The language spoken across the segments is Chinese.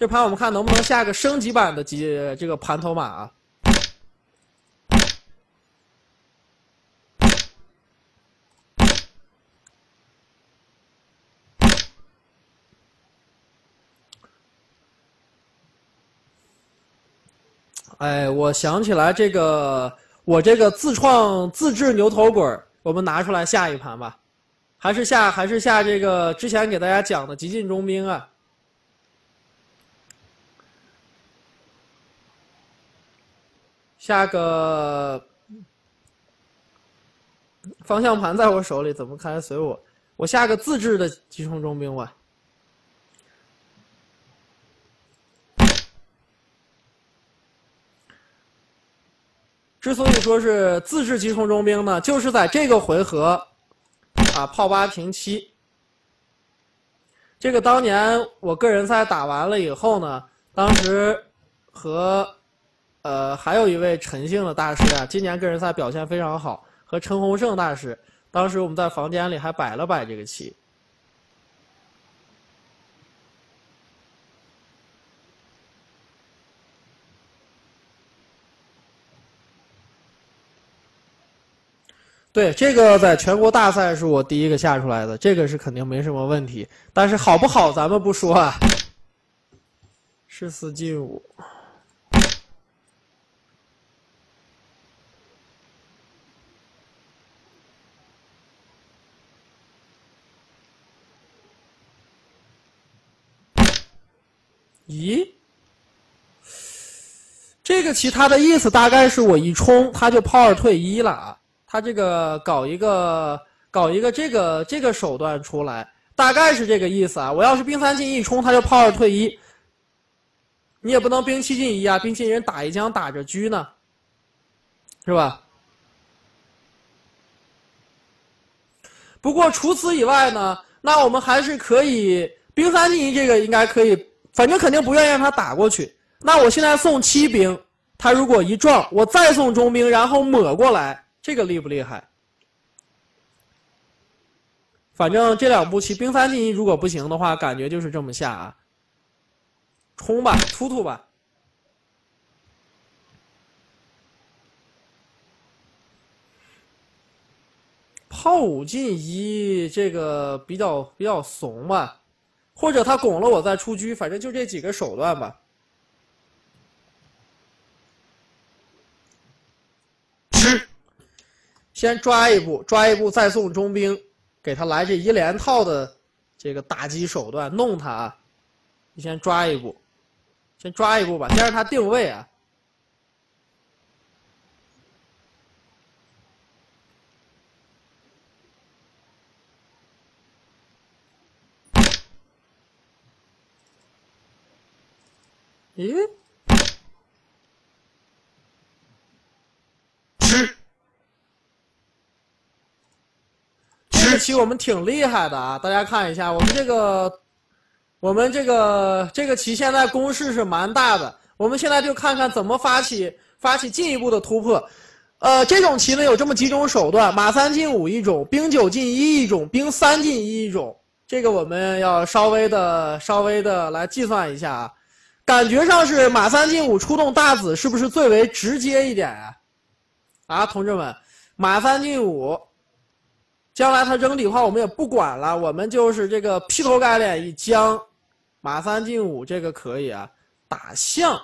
这盘我们看能不能下个升级版的这个盘头马啊？哎，我想起来我这个自制牛头滚，我们拿出来下一盘吧，还是下这个之前给大家讲的极尽中兵啊。下个方向盘在我手里，怎么看随我。我下个自制的集成中兵吧。之所以说是自制集成中兵呢，就是在这个回合，啊，炮8平7。这个当年我个人赛打完了以后呢，当时和还有一位陈姓的大师啊，今年个人赛表现非常好，和陈洪胜大师，当时我们在房间里还摆了摆这个棋。对，这个在全国大赛是我第一个下出来的，这个是肯定没什么问题。但是好不好咱们不说啊。士4进5。咦？这个棋它的意思大概是我一冲，他就炮2退1了啊。他这个搞一个这个手段出来，大概是这个意思啊。我要是兵3进1冲，他就炮2退1，你也不能兵7进1啊，兵7进1人打一将打着车呢，是吧？不过除此以外呢，那我们还是可以兵3进1这个应该可以，反正肯定不愿意让他打过去。那我现在送7兵，他如果一撞，我再送中兵，然后抹过来。这个厉不厉害？反正这2步棋兵3进1，如果不行的话，感觉就是这么下啊，冲吧，突突吧。炮5进1，这个比较怂吧，或者他拱了我再出车，反正就这几个手段吧。先抓一步，再送中兵，给他来这一连套的这个打击手段，弄他啊！你先抓一步，吧，先让他定位啊。咦？这棋我们挺厉害的啊！大家看一下，我们这个棋现在攻势是蛮大的。我们现在就看看怎么发起进一步的突破。这种棋呢有这么几种手段：马3进5一种，兵9进1一种，兵3进1一种。这个我们要稍微的来计算一下啊。感觉上是马3进5出动大子，是不是最为直接一点啊？啊，同志们，马3进5。将来他扔底的话，我们也不管了，我们就是这个劈头盖脸一将，马3进5这个可以啊。打象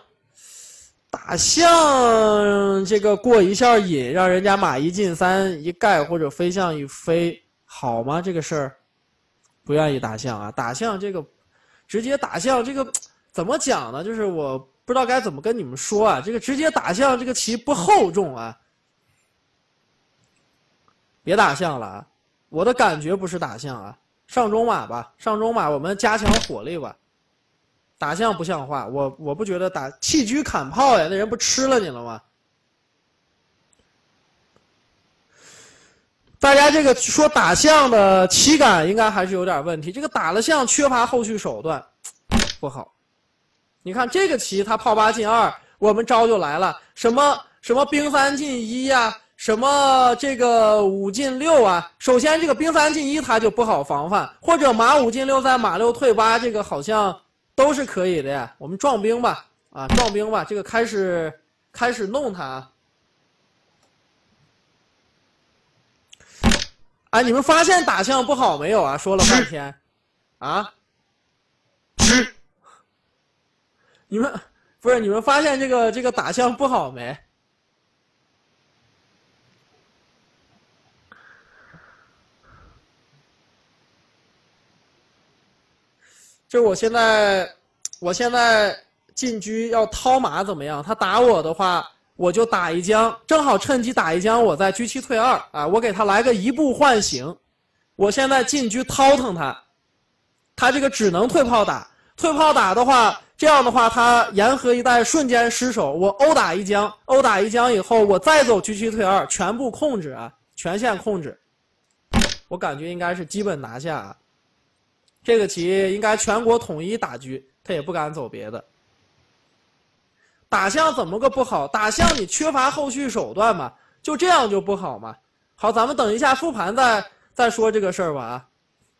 这个过一下瘾，让人家马1进3一盖或者飞象一飞，好吗？这个事儿不愿意打象啊，打象这个直接打象这个怎么讲呢？就是我不知道该怎么跟你们说啊，这个直接打象这个棋不厚重啊，别打象了啊。我的感觉不是打象啊，上中马吧，我们加强火力吧。打象不像话，我不觉得打弃车砍炮呀，那人不吃了你了吗？大家这个说打象的棋感应该还是有点问题，这个打了象缺乏后续手段，不好。你看这个棋，他炮8进2，我们招就来了，什么兵3进1呀。什么这个5进6啊？首先这个兵3进1它就不好防范，或者马5进6再马6退8，这个好像都是可以的呀。我们壮兵吧，啊，壮兵吧，这个开始弄他啊。哎，你们发现打象不好没有啊？说了半天，啊？你们不是你们发现这个打象不好没？就我现在进车要掏马怎么样？他打我的话，我就打一将，正好趁机打一将，我再车7退2啊！我给他来个一步唤醒。我现在进车掏腾他，他这个只能退炮打。退炮打的话，这样的话他沿河一带瞬间失守。我殴打一将以后，我再走车7退2，全部控制啊，全线控制。我感觉应该是基本拿下啊。这个棋应该全国统一打车，他也不敢走别的。打象怎么个不好？打象你缺乏后续手段嘛，就这样就不好嘛。好，咱们等一下复盘再说这个事儿吧啊。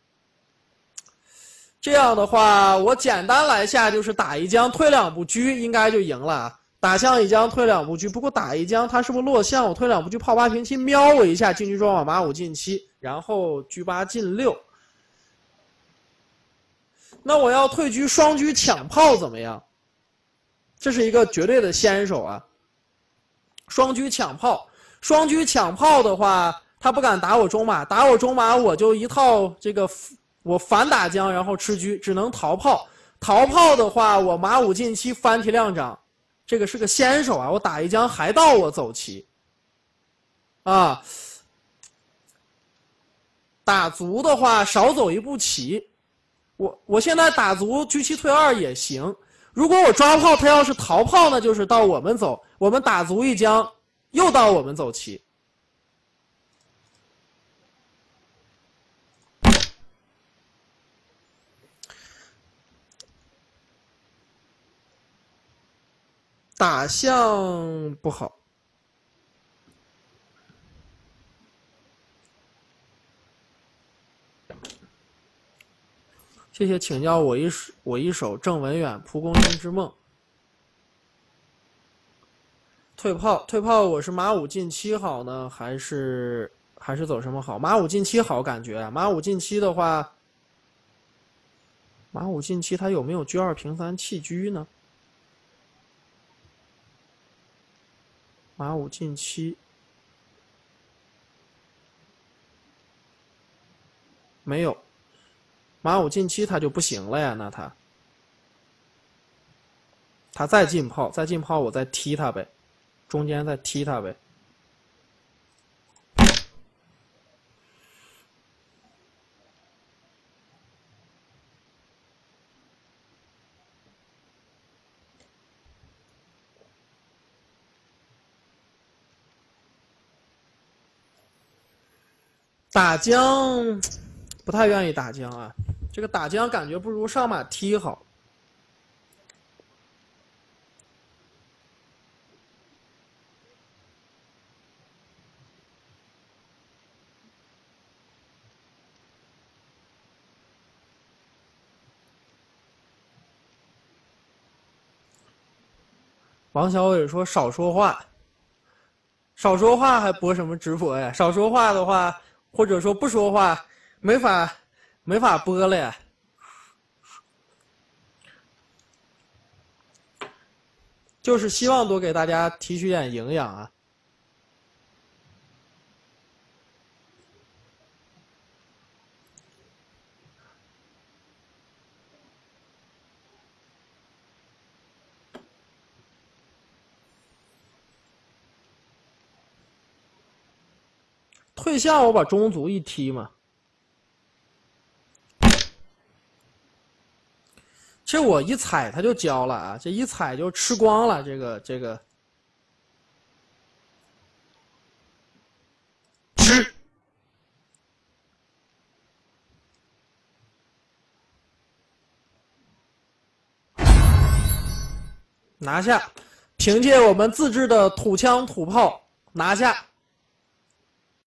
这样的话，我简单来下就是打一将退2步车，应该就赢了啊。打象一将退2步车，不过打一将他是不是落象？我退2步车炮8平7，瞄我一下进车装马5进7，然后车8进6。那我要退车双车抢炮怎么样？这是一个绝对的先手啊！双车抢炮的话，他不敢打我中马，打我中马我就一套这个我反打将，然后吃车，只能逃炮。逃炮的话，我马5进7翻提亮掌，这个是个先手啊！我打一将还到我走棋啊！打卒的话少走一步棋。我现在打卒车7退2也行，如果我抓炮，他要是逃炮呢，就是到我们走，我们打卒一将，又到我们走棋。打象不好。谢谢请教我一手郑文远蒲公英之梦。退炮，我是马5进7好呢，还是走什么好？马5进7好感觉啊！马5进7的话，马5进7他有没有车2平3弃车呢？马5进7没有。马5进7他就不行了呀，那他再进炮，我再踢他呗，中间再踢他呗。打将不太愿意打将啊。这个打将感觉不如上马踢好。王小伟说少说话，还播什么直播呀？少说话的话，或者说不说话，没法播了呀。就是希望多给大家提取点营养啊。退象我把中卒一踢嘛。其实我一踩他就交了啊，这一踩就吃光了这个。吃。拿下，凭借我们自制的土枪土炮拿下。